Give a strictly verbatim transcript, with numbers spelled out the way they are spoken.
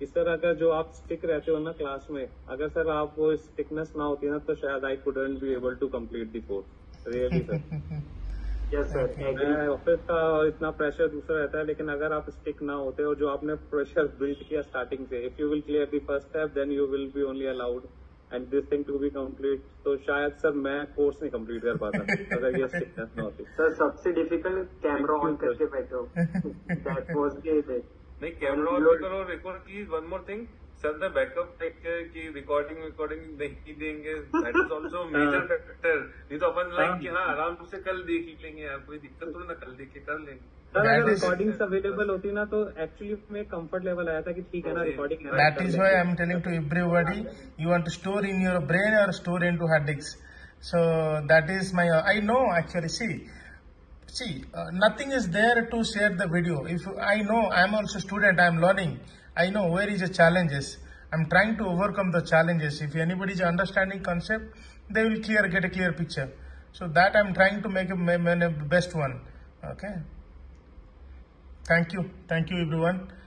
कि सर अगर जो आप स्टिक रहते हो ना क्लास में, अगर सर आप वो स्टिकनेस ना होती ना तो शायद I couldn't be able to complete the course really sir. Yes sir, office का इतना प्रेशर दूसरा रहता है, लेकिन अगर आप स्टिक ना होते और जो आपने प्रेशर बिल्ड किया स्टार्टिंग से, if you will clear the first step then you will be only allowed and this thing to be complete. तो शायद सर मैं कोर्स नहीं कंप्लीट कर पाता अगर ये स्टिकनेस ना होती। सर सबसे डिफिकल्ट कैमरा ऑन करके बैठो, दैट वाज द नहीं कैमरा ऑन करो, रिकॉर्ड की। One more thing sir, the backup की रिकॉर्डिंग रिकॉर्डिंग नहीं देंगे, that is also major factor. नहीं तो अपन लाइक कि हाँ आराम से कल देख ही लेंगे यार, कोई दिक्कत थोड़ी ना, कल देख के कर लेंगे। सर अगर रिकॉर्डिंग्स अवेलेबल होती ना तो एक्चुअली में कंफर्ट लेवल आया था कि ठीक है ना recording. That is why I am telling to everybody, you want to store in your brain और store into hard disk. So that is my, I know actually, see see uh, nothing is there to share the video. If I know, I am also student, I am learning, I know where is the challenges, I'm trying to overcome the challenges. If anybody is understanding concept, they will clear get a clear picture. So that I'm trying to make a, make a best one. Okay, thank you, thank you everyone.